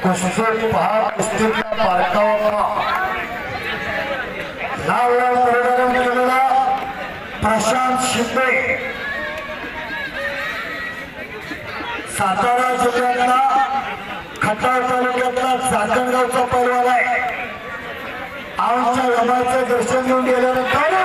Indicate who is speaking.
Speaker 1: कुस्ती पहा कुस्तीतला बारकावा नाव निर्धारण केलेला प्रशांत शिंदे सातारा जिल्ह्यातला खटाव तालुक्यातला चाकणगावचा पैलवान आहे. आमच्या रमाचं दर्शन घेऊन गेल्यानंतर